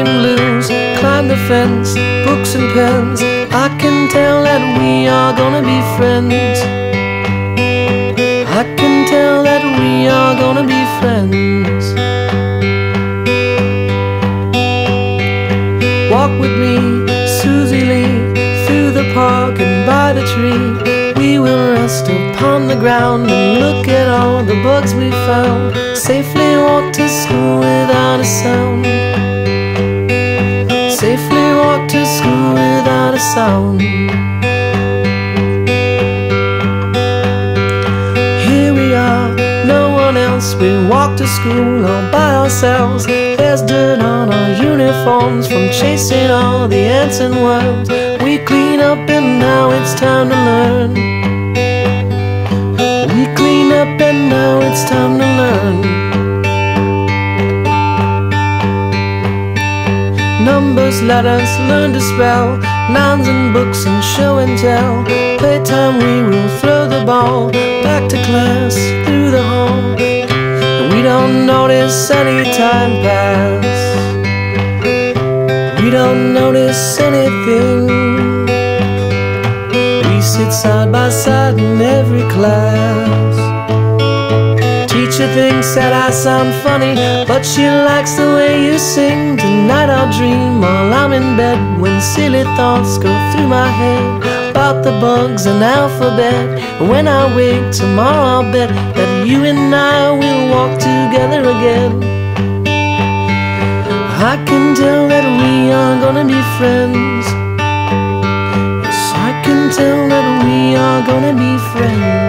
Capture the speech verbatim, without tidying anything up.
and blues, climb the fence, books and pens. I can tell that we are gonna be friends. I can tell that we are gonna be friends. Walk with me, Susie Lee, through the park and by the tree. We will rest upon the ground and look at all the bugs we found. Safely walk to school without a sound. Safely walk to school without a sound. Here we are, no one else. We walk to school all by ourselves. There's dirt on our uniforms from chasing all the ants and worms. We clean up and now it's time to learn. We clean up and now it's time to learn. Numbers, letters, learn to spell, nouns and books and show and tell. Playtime we will throw the ball back to class through the hall. And we don't notice any time pass. We don't notice anything. We sit side by side in every class. Teacher thinks that I sound funny, but she likes the way you sing. Tonight I'll dream while I'm in bed, when silly thoughts go through my head about the bugs and alphabet. And when I wake tomorrow I'll bet that you and I will walk together again. I can tell that we are gonna be friends. Yes, I can tell that we are gonna be friends.